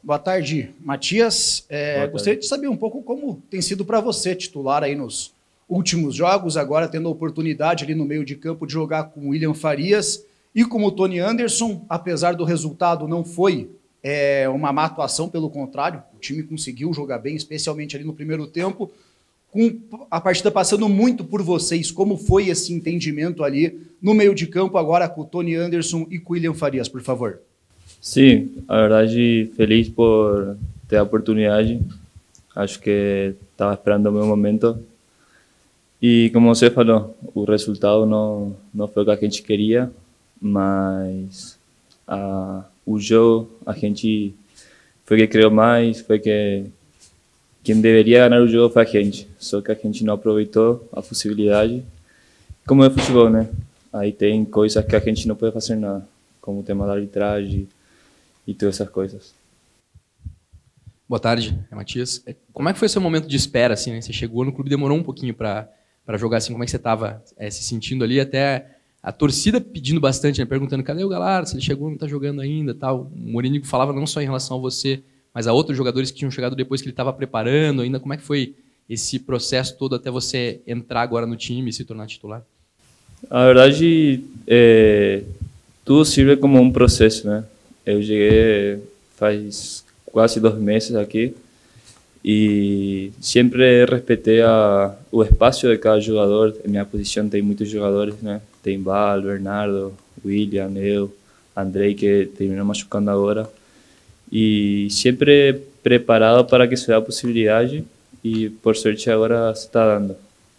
Boa tarde, Matias. Boa tarde. Gostaria de saber um pouco como tem sido para você titular aí nos últimos jogos, agora tendo a oportunidade ali no meio de campo de jogar com o William Farias e com o Tony Anderson. Apesar do resultado, não foi uma má atuação, pelo contrário, o time conseguiu jogar bem, especialmente ali no primeiro tempo, com a partida passando muito por vocês. Como foi esse entendimento ali no meio de campo, agora com o Tony Anderson e com o William Farias, por favor? Sim, a verdade, feliz por ter a oportunidade. Acho que estava esperando o meu momento. E como você falou, o resultado não foi o que a gente queria, mas o jogo a gente foi que criou mais, foi que quem deveria ganhar o jogo foi a gente. Só que a gente não aproveitou a possibilidade. Como é futebol, né? Aí tem coisas que a gente não pode fazer nada, como o tema da arbitragem e todas essas coisas. Boa tarde, Matias. Como é que foi o seu momento de espera, assim, né? Você chegou no clube, demorou um pouquinho para jogar, assim, como é que você estava se sentindo ali, até a torcida pedindo bastante, né? Perguntando, cadê o Gallardo, se ele chegou, não está jogando ainda, tal. O Morínigo falava não só em relação a você, mas a outros jogadores que tinham chegado depois que ele estava preparando ainda. Como é que foi esse processo todo até você entrar agora no time e se tornar titular? A verdade, tudo serve como um processo, né? Eu cheguei faz quase 2 meses aqui e sempre respeitei o espaço de cada jogador. Em minha posição tem muitos jogadores, né? Tem Val, Bernardo, William, eu, Andrei, que terminou machucando agora. E sempre preparado para que se dê a possibilidade e, por sorte, agora se está dando.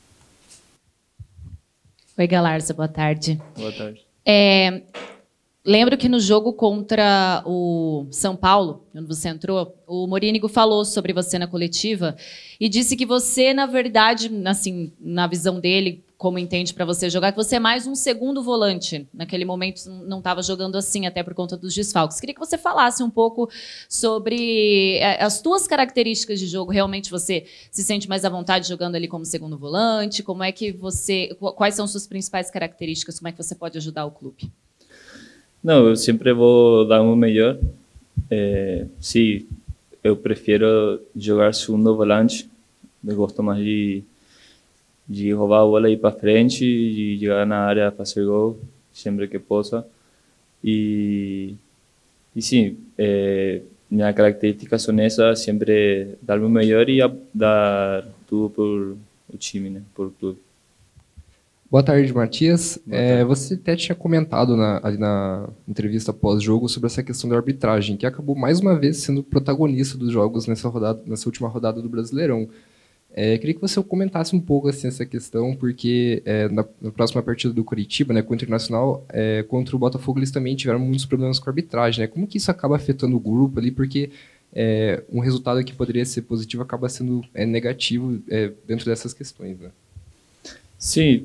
Oi, Galarza, boa tarde. Boa tarde. Lembro que no jogo contra o São Paulo, onde você entrou, o Morínigo falou sobre você na coletiva e disse que você, na verdade, assim, na visão dele, como entende para você jogar, que você é mais um segundo volante. Naquele momento não estava jogando assim, até por conta dos desfalques. Queria que você falasse um pouco sobre as tuas características de jogo. Realmente você se sente mais à vontade jogando ali como segundo volante? Como é que quais são suas principais características? Como é que você pode ajudar o clube? Não, eu sempre vou dar o melhor. Sim, eu prefiro jogar segundo volante. Eu gosto mais de roubar a bola e ir para frente, de chegar na área, fazer gol sempre que possa. E sim, minhas características são essas, sempre dar o melhor e dar tudo por o time, né, por o clube. Boa tarde, Matias. Boa tarde. Você até tinha comentado ali na entrevista pós-jogo sobre essa questão da arbitragem, que acabou mais uma vez sendo protagonista dos jogos nessa última rodada do Brasileirão. Queria que você comentasse um pouco assim, essa questão, porque na próxima partida do Coritiba, né, com o Internacional, contra o Botafogo, eles também tiveram muitos problemas com a arbitragem. Né? Como que isso acaba afetando o grupo ali? Porque um resultado que poderia ser positivo acaba sendo negativo dentro dessas questões. Né? Sim,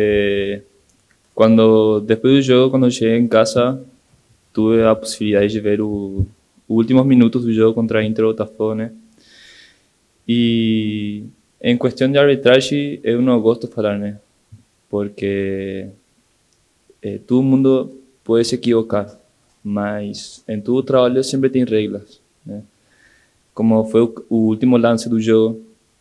depois do jogo, quando eu cheguei em casa, tive a possibilidade de ver os últimos minutos do jogo contra a Inter Botafogo, né? E em questão de arbitragem, eu não gosto de falar, né? Porque todo mundo pode se equivocar, mas em todo trabalho sempre tem regras, né? Como foi o último lance do jogo,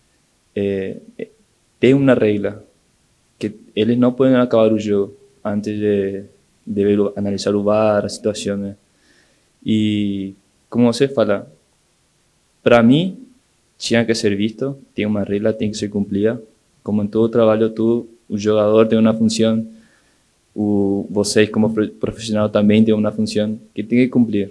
tem uma regra que eles não podem acabar o jogo antes de analisar o VAR, a situação, né? E como você fala, para mim tinha que ser visto, tem uma regra, tem que ser cumprida. Como em todo trabalho, o jogador tem uma função, vocês como profissional também tem uma função que tem que cumprir.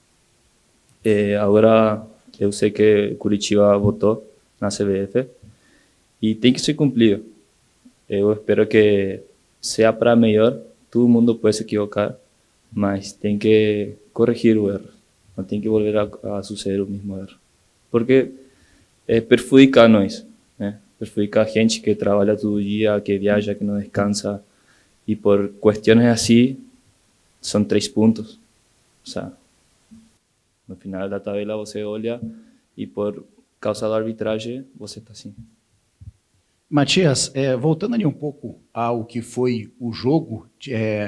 Agora eu sei que Curitiba votou na CBF e tem que ser cumprido. Eu espero que seja para melhor. Todo mundo pode se equivocar, mas tem que corrigir o erro. Não tem que volver a suceder o mesmo erro. Porque perjudica a nós, né? Perjudica a gente que trabalha todo dia, que viaja, que não descansa. E por questões assim, são 3 pontos. O sea, no final da tabela você olha e por causa da arbitragem você está assim. Matias, voltando ali um pouco ao que foi o jogo,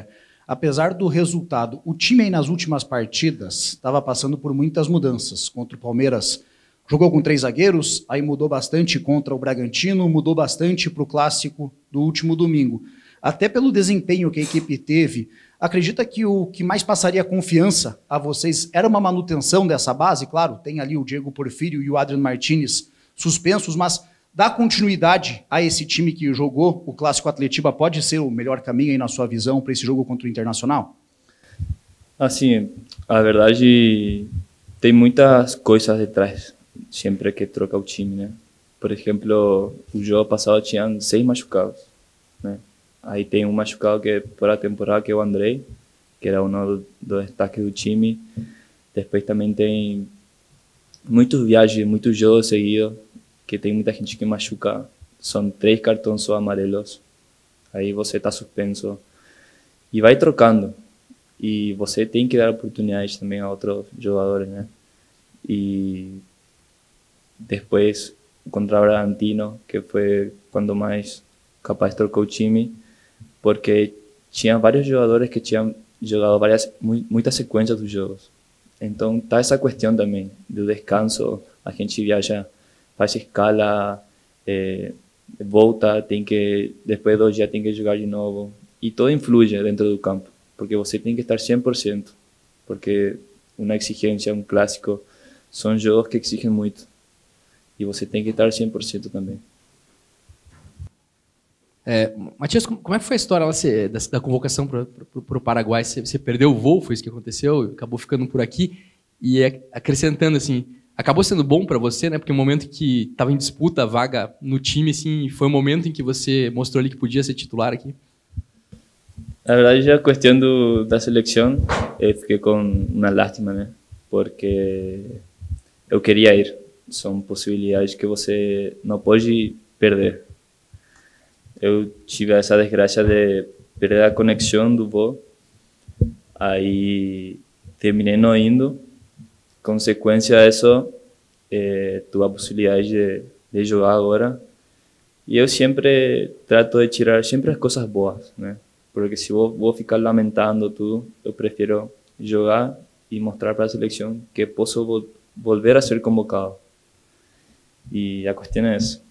apesar do resultado, o time aí nas últimas partidas estava passando por muitas mudanças. Contra o Palmeiras, jogou com 3 zagueiros, aí mudou bastante contra o Bragantino, mudou bastante para o clássico do último domingo. Até pelo desempenho que a equipe teve, acredita que o que mais passaria confiança a vocês era uma manutenção dessa base? Claro, tem ali o Diego Porfírio e o Adrian Martinez suspensos, mas dar continuidade a esse time que jogou o Clássico Atletiba pode ser o melhor caminho aí na sua visão para esse jogo contra o Internacional? Assim, a verdade, tem muitas coisas detrás, sempre que troca o time, né? Por exemplo, o jogo passado tinha 6 machucados, né? Aí tem um machucado que por a temporada, que é o Andrei, que era um dos destaques do time. Depois também tem muitos viagens, muitos jogos seguidos, que tem muita gente que machuca. São 3 cartões só amarelos. Aí você está suspenso. E vai trocando. E você tem que dar oportunidades também a outros jogadores, né? E depois, contra o Bragantino, que foi quando mais capaz trocou o time, porque tinha vários jogadores que tinham jogado muitas sequências dos jogos. Então tá essa questão também do descanso. A gente viaja, faz escala, volta, depois de 2 dias tem que jogar de novo. E tudo influi dentro do campo, porque você tem que estar 100%, porque uma exigência, um clássico, são jogos que exigem muito. E você tem que estar 100% também. Matias, como é que foi a história lá, da convocação para o Paraguai? Você perdeu o voo, foi isso que aconteceu, acabou ficando por aqui. E acrescentando, assim, acabou sendo bom para você, né? Porque o momento que estava em disputa a vaga no time, assim, foi o momento em que você mostrou ali que podia ser titular aqui? Na verdade, a questão da seleção, eu fiquei com uma lástima, né? Porque eu queria ir. São possibilidades que você não pode perder. Eu tive essa desgraça de perder a conexão do voo. Aí terminei não indo. Consequência disso, tive a possibilidade de jogar agora. E eu sempre trato de tirar sempre as coisas boas, né? Porque se vou ficar lamentando tudo, eu prefiro jogar e mostrar para a seleção que posso volver a ser convocado. E a questão é essa.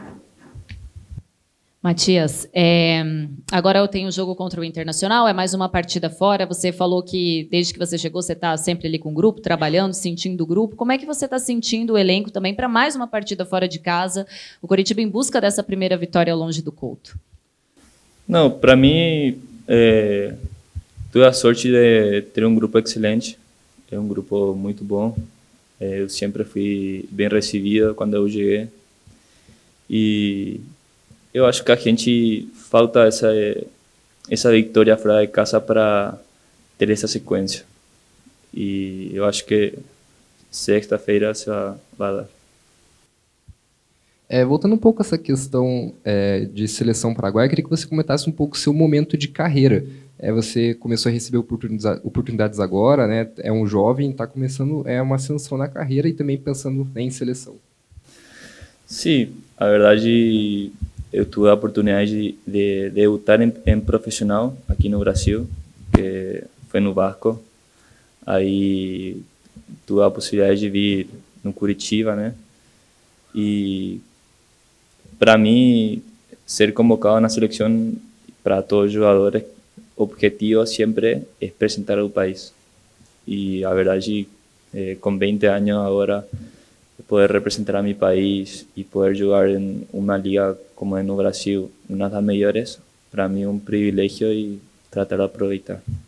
Matias, agora eu tenho o jogo contra o Internacional, é mais uma partida fora. Você falou que desde que você chegou, você está sempre ali com o grupo, trabalhando, sentindo o grupo. Como é que você está sentindo o elenco também para mais uma partida fora de casa? O Coritiba em busca dessa primeira vitória longe do Couto. Não, para mim, tive a sorte de ter um grupo excelente. É um grupo muito bom. Eu sempre fui bem recebido quando eu cheguei. E eu acho que a gente falta essa vitória fora de casa para ter essa sequência. E eu acho que sexta-feira se vai dar. Voltando um pouco a essa questão de seleção paraguaia, eu queria que você comentasse um pouco o seu momento de carreira. Você começou a receber oportunidades agora, né? É um jovem, está começando uma ascensão na carreira e também pensando em seleção. Sim, a verdade, eu tive a oportunidade de debutar em profissional aqui no Brasil, que foi no Vasco. Aí tive a possibilidade de vir no Curitiba, né? E para mim, ser convocado na seleção para todos os jogadores, o objetivo sempre é representar o país. E a verdade, com 20 anos agora, poder representar a mi país y poder jugar en una liga como es no Brasil, una das melhores, para mí es un privilegio y tratar de aprovechar.